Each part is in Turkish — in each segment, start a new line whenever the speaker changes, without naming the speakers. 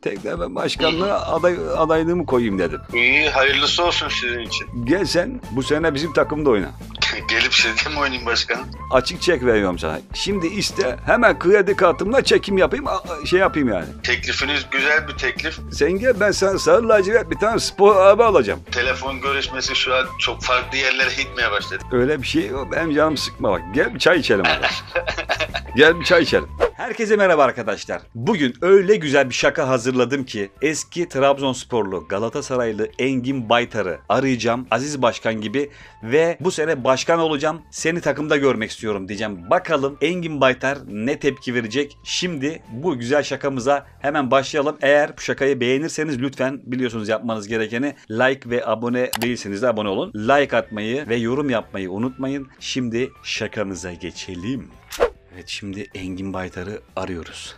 Tekrar ben başkanlığa adaylığımı koyayım dedim.
İyi, hayırlısı olsun sizin için.
Gel sen bu sene bizim takımda oyna.
Gelip sizde mi oynayayım başkanım?
Açık çek veriyorum sana. Şimdi iste hemen kredi kartımla çekim yapayım, şey yapayım yani.
Teklifiniz güzel bir teklif.
Sen gel, ben sana sarı lacivert bir tane spor araba alacağım.
Telefon görüşmesi şu an çok farklı yerlere gitmeye başladı.
Öyle bir şey yok. Benim canım sıkma bak. Gel bir çay içelim arkadaş. Gel bir çay içelim. Herkese merhaba arkadaşlar. Bugün öyle güzel bir şaka hazırladım ki eski Trabzonsporlu Galatasaraylı Engin Baytar'ı arayacağım. Aziz Başkan gibi ve bu sene başkan olacağım. Seni takımda görmek istiyorum diyeceğim. Bakalım Engin Baytar ne tepki verecek? Şimdi bu güzel şakamıza hemen başlayalım. Eğer bu şakayı beğenirseniz lütfen biliyorsunuz yapmanız gerekeni like ve abone değilseniz de abone olun. Like atmayı ve yorum yapmayı unutmayın. Şimdi şakamıza geçelim. Evet, şimdi Engin Baytar'ı arıyoruz.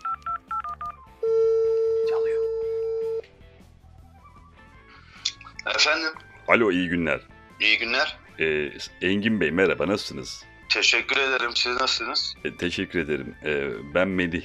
Çalıyor.
Efendim?
Alo, iyi günler.
İyi günler.
Engin Bey merhaba, nasılsınız?
Teşekkür ederim. Siz nasılsınız?
Teşekkür ederim. Ben Melih.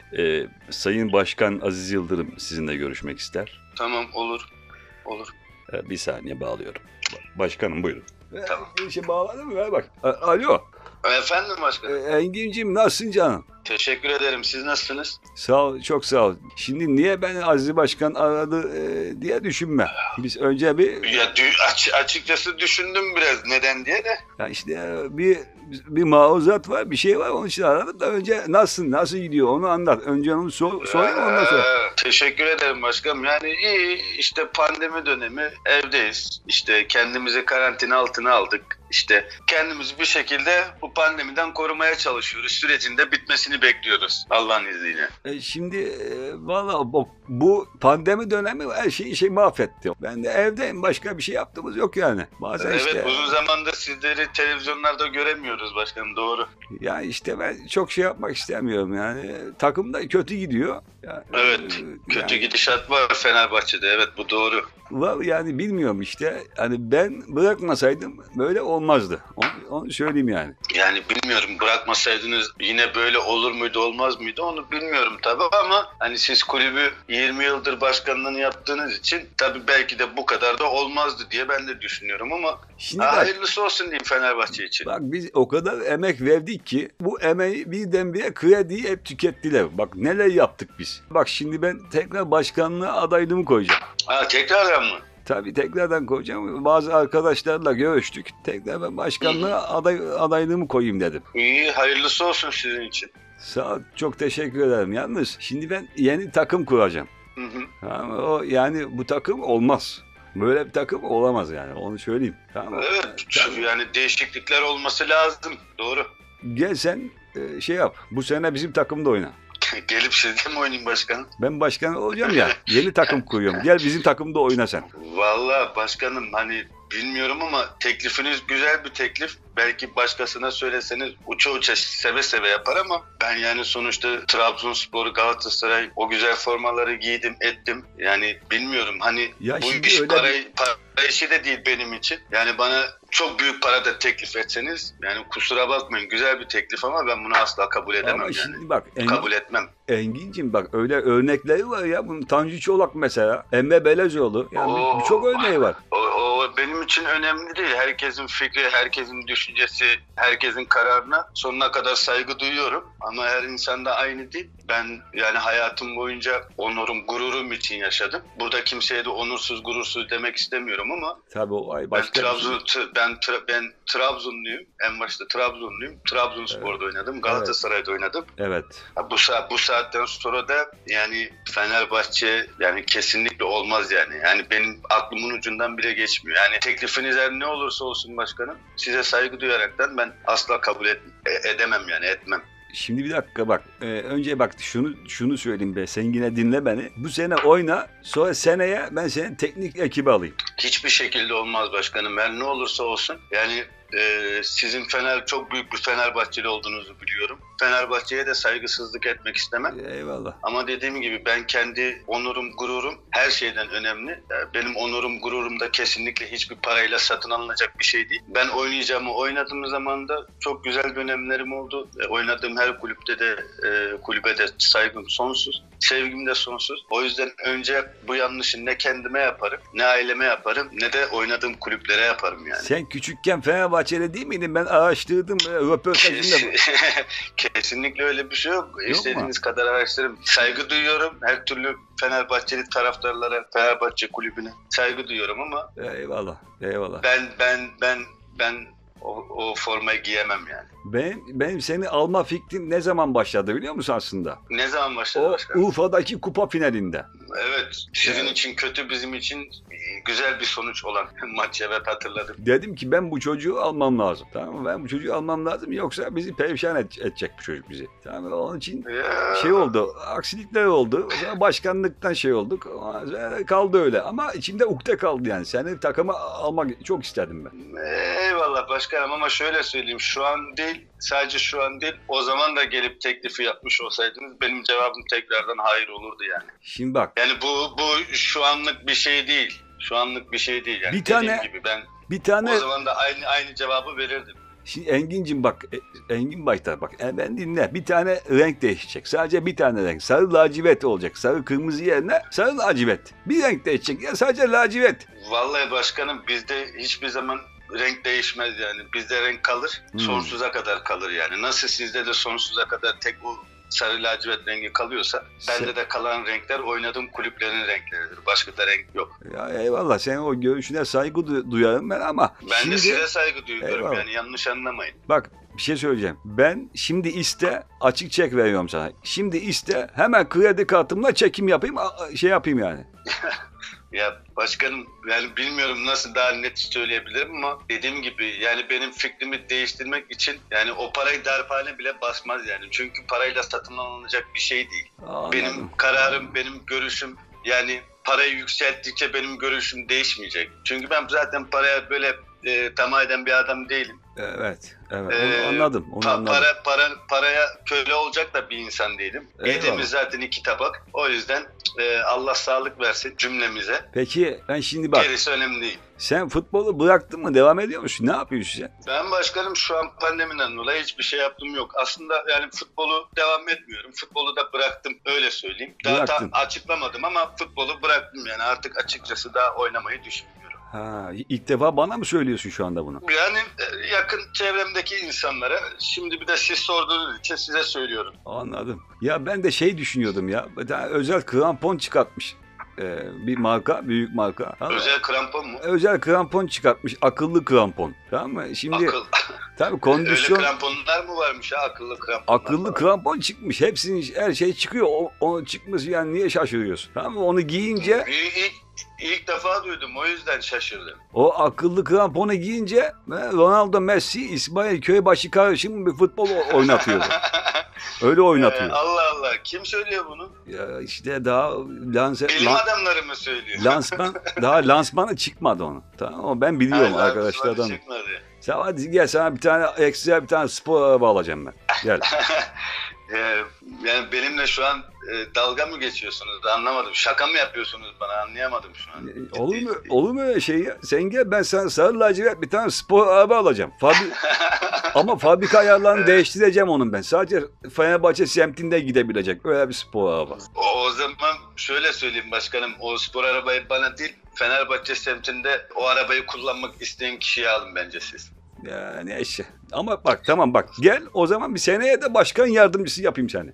Sayın Başkan Aziz Yıldırım sizinle görüşmek ister.
Tamam, olur. Olur.
Bir saniye bağlıyorum. Başkanım buyurun.
Tamam.
Şey bağladın mı? Ver bak. Alo.
Efendim başkanım?
Engin'cim nasılsın canım?
Teşekkür ederim. Siz nasılsınız?
Sağ ol, çok sağ ol. Şimdi niye ben Aziz Başkan aradı diye düşünme. Biz önce bir...
Ya açıkçası düşündüm biraz neden diye de.
Ya işte bir maruzat var, bir şey var, onun için aradım da önce nasıl gidiyor onu anlat. Önce onu sorayım, ondan sonra.
Teşekkür ederim başkanım. Yani iyi, işte pandemi dönemi, evdeyiz. İşte kendimizi karantina altına aldık. İşte kendimizi bir şekilde bu pandemiden korumaya çalışıyoruz. Sürecinde bitmesini bekliyoruz Allah'ın izniyle.
Şimdi valla bu pandemi dönemi her şeyi mahvetti. Ben de evdeyim, başka bir şey yaptığımız yok yani. Bazen
evet,
işte...
uzun zamandır sizleri televizyonlarda göremiyoruz başkanım, doğru.
Ya işte ben çok şey yapmak istemiyorum yani. Takım da kötü gidiyor. Yani,
evet, kötü gidişat var Fenerbahçe'de, evet bu doğru.
Var yani, bilmiyorum işte. Hani ben bırakmasaydım böyle olmazdı. Onu söyleyeyim yani.
Yani bilmiyorum, bırakmasaydınız yine böyle olur muydu olmaz mıydı onu bilmiyorum tabii ama hani siz kulübü 20 yıldır başkanlığını yaptığınız için tabii belki de bu kadar da olmazdı diye ben de düşünüyorum ama
şimdi
hayırlısı olsun diyeyim Fenerbahçe için.
Bak biz o kadar emek verdik ki bu emeği birdenbire krediyi hep tükettiler. Bak neler yaptık biz. Bak şimdi ben tekrar başkanlığa adaylığımı koyacağım.
Tekrardan mı?
Tabii tekrardan koyacağım. Bazı arkadaşlarla görüştük. Tekrar ben başkanlığa adaylığımı koyayım dedim.
İyi, hayırlısı olsun sizin için.
Sağ ol, çok teşekkür ederim. Yalnız şimdi ben yeni takım kuracağım. Tamam, yani bu takım olmaz. Böyle bir takım olamaz yani, onu söyleyeyim. Tamam.
Evet, yani değişiklikler olması lazım, doğru.
Gel sen şey yap, bu sene bizim takımda oyna.
Gelip sizde mi oynayayım başkanım?
Ben başkan olacağım ya, yeni takım kuruyorum. Gel bizim takımda oyna sen.
Vallahi başkanım hani bilmiyorum ama teklifiniz güzel bir teklif. Belki başkasına söyleseniz uça uça seve seve yapar ama ben yani sonuçta Trabzonspor, Galatasaray o güzel formaları giydim ettim. Yani bilmiyorum hani
ya
bu iş para işi de değil benim için. Yani bana çok büyük para da teklif etseniz yani kusura bakmayın, güzel bir teklif ama ben bunu asla kabul edemem.
Ama
yani.
şimdi bak
kabul etmem.
Engin'cim bak öyle örnekleri var ya. Bunun Tanju Çolak mesela, Emre Belezoğlu. Yani birçok örneği var.
O benim için önemli değil. Herkesin fikri, herkesin düşüncesi, herkesin kararına sonuna kadar saygı duyuyorum. Ama her insan da aynı değil. Ben yani hayatım boyunca onurum, gururum için yaşadım. Burada kimseye de onursuz, gurursuz demek istemiyorum ama
tabii o başka
ben Trabzonluyum. En başta Trabzonluyum. Trabzonspor'da oynadım. Galatasaray'da oynadım.
Evet.
Bu saatten sonra da yani Fenerbahçe yani kesinlikle olmaz yani. Yani benim aklımın ucundan bile geçmiyor. Yani teklifiniz her ne olursa olsun başkanım, size saygı duyaraktan ben asla kabul edemem yani, etmem.
Şimdi bir dakika bak. Önce bak şunu söyleyeyim be. Sen yine dinle beni. Bu sene oyna. Sonra seneye ben senin teknik ekibi alayım.
Hiçbir şekilde olmaz başkanım. Her ne olursa olsun. Yani sizin çok büyük bir Fenerbahçeli olduğunuzu biliyorum. Fenerbahçe'ye de saygısızlık etmek istemem.
Eyvallah.
Ama dediğim gibi ben kendi onurum, gururum her şeyden önemli. Benim onurum, gururum da kesinlikle hiçbir parayla satın alınacak bir şey değil. Ben oynadığım zaman da çok güzel dönemlerim oldu. Oynadığım her kulübe de saygım sonsuz. Sevgim de sonsuz. O yüzden önce bu yanlışı ne kendime yaparım, ne aileme yaparım, ne de oynadığım kulüplere yaparım yani.
Sen küçükken Fenerbahçeli değil miydin? Ben araştırdım röportajında.
Kesinlikle öyle bir şey yok.
Yok
İstediğiniz kadar araştırın. Saygı duyuyorum. Her türlü Fenerbahçeli taraftarlara, Fenerbahçe kulübüne saygı duyuyorum ama
Eyvallah. Eyvallah.
ben o formayı giyemem yani.
Benim seni alma fikrim ne zaman başladı biliyor musun aslında?
Ne zaman başladı
O
başkanım?
Urfa'daki kupa finalinde.
Evet. Sizin için kötü, bizim için güzel bir sonuç olan maç, evet hatırladım.
Dedim ki ben bu çocuğu almam lazım. Tamam mı? Ben bu çocuğu almam lazım yoksa bizi perişan edecek bu çocuk bizi. Tamam mı? Onun için şey oldu. Aksilikler oldu. O zaman başkanlıktan şey olduk. Kaldı öyle. Ama içimde ukde kaldı yani. Seni takıma almak çok istedim ben.
Eyvallah başkanım ama şöyle söyleyeyim. Şu an değil, sadece şu an değil. O zaman da gelip teklifi yapmış olsaydınız benim cevabım tekrardan hayır olurdu yani.
Şimdi bak.
Yani bu şu anlık bir şey değil. Şu anlık bir şey değil yani.
Bir tane
o zaman da aynı cevabı verirdim.
Şimdi Engin'cim bak, Engin Baytar bak, ben dinle. Bir tane renk değişecek. Sadece bir tane renk. Sarı lacivert olacak. Sarı kırmızı yerine sarı lacivert. Bir renk değişecek. Ya sadece lacivert.
Vallahi başkanım bizde hiçbir zaman renk değişmez yani. Bizde renk kalır. Sonsuza kadar kalır yani. Nasıl sizde de sonsuza kadar tek bu sarı lacivert rengi kalıyorsa bende de kalan renkler oynadığım kulüplerin renkleridir. Başka da renk yok.
Ya eyvallah, senin o görüşüne saygı duyarım ben ama
ben
şimdi,
de size saygı duyuyorum
eyvallah.
Yani yanlış anlamayın.
Bak bir şey söyleyeceğim. Ben şimdi açık çek veriyorum sana. Şimdi hemen kredi kartımla çekim yapayım, şey yapayım yani.
Ya başkanım yani bilmiyorum nasıl daha net söyleyebilirim ama dediğim gibi yani benim fikrimi değiştirmek için yani o parayı darphane bile basmaz yani. Çünkü parayla satın alınacak bir şey değil.
Anladım.
Benim kararım, benim görüşüm yani parayı yükselttikçe benim görüşüm değişmeyecek. Çünkü ben zaten paraya böyle tamah eden bir adam değilim.
Evet. Onu anladım.
Paraya köle olacak da bir insan değilim. Yediğimiz zaten 2 tabak. O yüzden Allah sağlık versin cümlemize.
Peki ben şimdi bak.
Gerisi önemli değil.
Sen futbolu bıraktın mı? Devam ediyor musun? Ne yapıyorsun sen?
Ben başkanım şu an pandemiden dolayı hiçbir şey yaptım yok. Aslında yani futbolu devam etmiyorum. Futbolu da bıraktım öyle söyleyeyim. Daha açıklamadım ama futbolu bıraktım yani artık açıkçası daha oynamayı düşünmüyorum.
Ha, ilk defa bana mı söylüyorsun şu anda bunu?
Yani yakın çevremdeki insanlara şimdi bir de siz sorduğunuz için size söylüyorum.
Anladım. Ya ben de şey düşünüyordum ya. Özel krampon çıkartmış. Bir marka, büyük marka.
Özel krampon mu?
Özel krampon çıkartmış. Akıllı krampon. Tamam mı? Şimdi tabii kondisyon.
Öyle kramponlar mı varmış ha, akıllı krampon?
Akıllı krampon çıkmış. Her şey çıkıyor. Onun çıkması yani niye şaşırıyorsun? Tamam mı? Onu giyince
İlk defa duydum o yüzden şaşırdım.
O akıllı kramponu giyince Ronaldo, Messi, İsmail Köybaşı karışımı bir futbol oynatıyordu. Öyle oynatıyor.
Allah Allah. Kim söylüyor bunu?
Ya işte daha
bilim adamları mı söylüyor?
Lansmanı çıkmadı onu. Tamam mı? Ben biliyorum arkadaşlardan. Sen hadi gel, sana bir tane spor araba alacağım ben. Gel.
Yani benimle şu an dalga mı geçiyorsunuz? Anlamadım. Şaka mı yapıyorsunuz bana? Anlayamadım şu an.
Olur mu öyle şey ya? Sen gel, ben sana sarı lacivert bir tane spor araba alacağım. Ama fabrika ayarlarını değiştireceğim onun ben. Sadece Fenerbahçe semtinde gidebilecek öyle bir spor araba.
O zaman şöyle söyleyeyim başkanım. O spor arabayı bana değil, Fenerbahçe semtinde o arabayı kullanmak isteyen kişiye alın bence siz.
Ya neyse. Ama bak tamam bak. Gel o zaman bir seneye de başkan yardımcısı yapayım seni.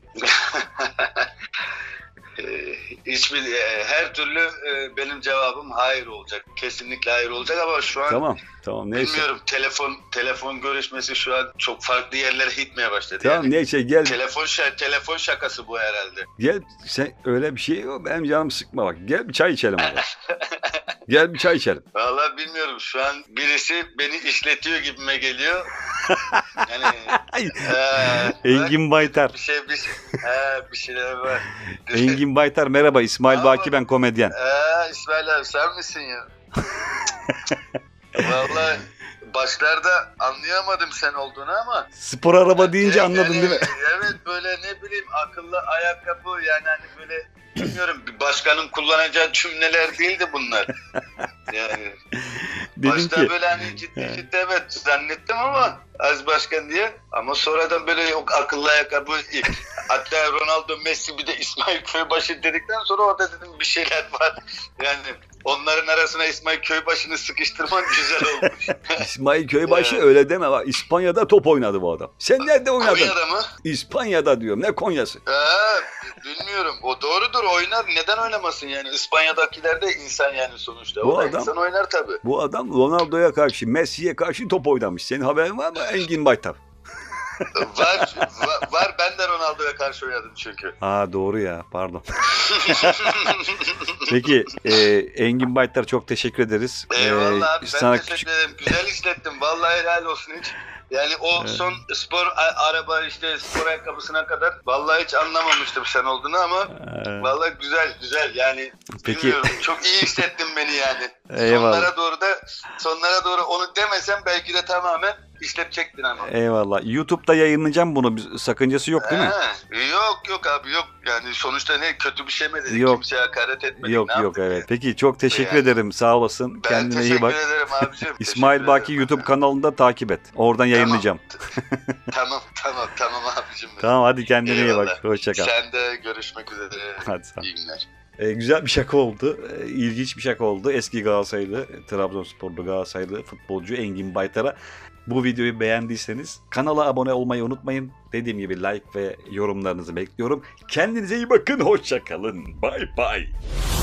Her türlü benim cevabım hayır olacak. Kesinlikle hayır olacak ama şu an
tamam neyse.
Bilmiyorum, telefon görüşmesi şu an çok farklı yerlere gitmeye başladı.
Tamam yani. Neyse gel.
Telefon şakası bu herhalde.
Gel, sen öyle bir şey yok. Benim canım sıkma bak. Gel bir çay içelim abi. Gel bir çay içelim.
Vallahi bilmiyorum, şu an birisi beni işletiyor gibime geliyor. Yani
Engin Baytar.
Bir şeyler var.
Engin Baytar merhaba, İsmail Baki ben, komedyen.
İsmail abi sen misin ya? Vallahi başlarda anlayamadım sen olduğunu ama.
Spor araba deyince
direkt
anladın
yani,
değil mi?
Evet, böyle ne bileyim, akıllı ayakkabı, yani hani böyle bilmiyorum, bir başkanın kullanacağı cümleler değildi bunlar. Yani
Dedim
başta
ki
böyle hani ciddi evet zannettim ama az başkan diye, ama sonradan böyle yok akıllı ayakkabı, hatta Ronaldo, Messi, bir de İsmail Köybaşı dedikten sonra orada dedim bir şeyler var. Yani onların arasına İsmail Köybaşı'nı sıkıştırman güzel olmuş.
İsmail Köybaşı öyle deme. Bak, İspanya'da top oynadı bu adam. Sen nerede oynadın?
Konya'da mı?
İspanya'da diyorum. Ne Konya'sı?
Bilmiyorum. O doğrudur, oynar. Neden oynamasın yani? İspanya'dakiler de insan yani sonuçta.
Bu
O da
adam-
insan oynar tabii.
Bu adam Ronaldo'ya karşı, Messi'ye karşı top oynamış. Senin haberin var mı Engin Baytar?
Var. Ben de Ronaldo'ya karşı oynadım çünkü.
Doğru ya, pardon. Peki Engin Baytar, çok teşekkür ederiz.
Eyvallah abi, ben
Sana
teşekkür ederim. Güzel işlettim. Vallahi helal olsun hiç. Yani o son spor araba, işte spor ayakkabısına kadar vallahi hiç anlamamıştım sen olduğunu ama vallahi güzel yani.
Peki.
Bilmiyorum, çok iyi hissettin beni yani.
Eyvallah.
Sonlara doğru onu demesem belki de tamamen işletecektin ama.
Eyvallah. YouTube'da yayınlayacağım bunu. Bir sakıncası yok değil mi?
Yok abi, yok. Yani sonuçta ne, kötü bir şey mi dedik?
Yok.
Kimseye hakaret etmedik.
Yok
ne
evet.
yaptık ya?
Peki, çok teşekkür
Yani.
ederim. Sağ olasın.
Ben
Kendine iyi
teşekkür
bak.
ederim abicim.
İsmail
Teşekkür
Baki
ederim.
YouTube kanalında takip et. Oradan yayınlayacağım.
Tamam abicim.
Tamam, hadi kendine iyi bak.
Eyvallah.
Hoşça kal.
Sen de görüşmek üzere.
Hadi sağ ol.
İyi günler.
Güzel bir şaka oldu. İlginç bir şaka oldu. Eski Galatasaraylı, Trabzonsporlu Galatasaraylı futbolcu Engin Baytar'a. Bu videoyu beğendiyseniz kanala abone olmayı unutmayın. Dediğim gibi like ve yorumlarınızı bekliyorum. Kendinize iyi bakın. Hoşça kalın. Bye bye.